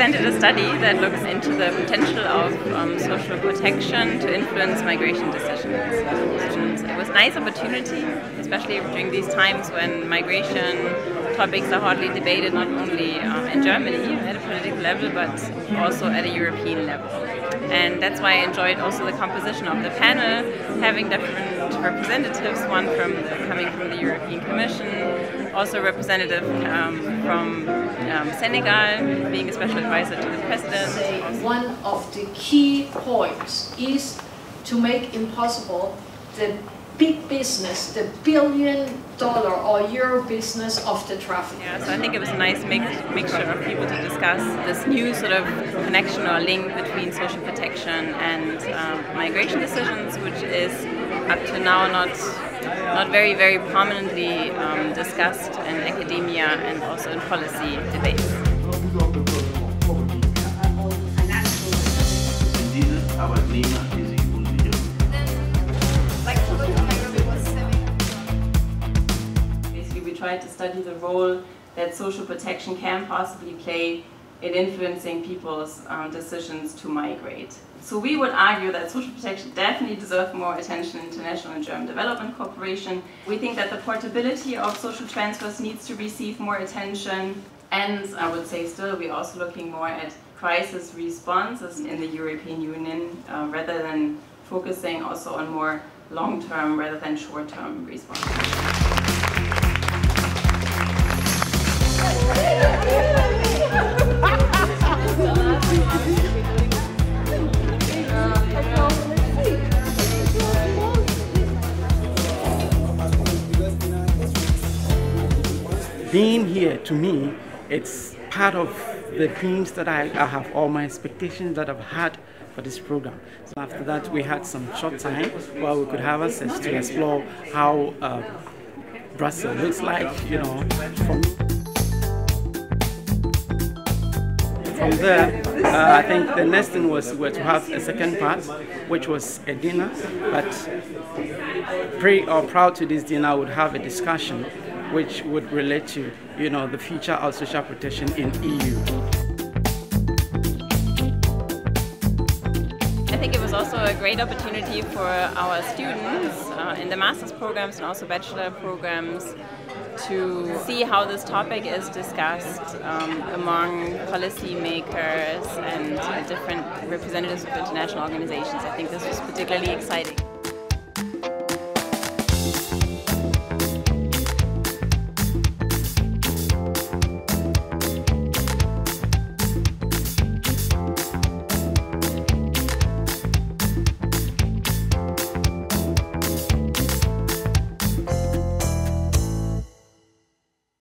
presented a study that looks into the potential of social protection to influence migration decisions. It was a nice opportunity, especially during these times when migration topics are hotly debated not only in Germany at a political level but also at a European level. And that's why I enjoyed also the composition of the panel, having different representatives, one coming from the European Commission, also a representative from Senegal, being a special advisor to the president. One of the key points is to make impossible the big business, the billion-dollar or euro business of the traffic. Yeah, so I think it was a nice mixture of people to discuss this new sort of connection or link between social protection and migration decisions, which is up to now not very, very prominently discussed in academia and also in policy debates. We tried to study the role that social protection can possibly play in influencing people's decisions to migrate. So we would argue that social protection definitely deserves more attention in international and German development cooperation. We think that the portability of social transfers needs to receive more attention, and I would say still we're also looking more at crisis responses in the European Union rather than focusing also on more long-term rather than short-term responses. Being here, to me, it's part of the dreams that I have, all my expectations that I've had for this program. So after that, we had some short time where we could have access to explore how Brussels looks like, you know. From there, I think the next thing was to have a second part, which was a dinner. But prior to this dinner, I would have a discussion which would relate to, you know, the future of social protection in EU. I think it was also a great opportunity for our students in the master's programs and also bachelor programs to see how this topic is discussed among policymakers and different representatives of international organizations. I think this was particularly exciting.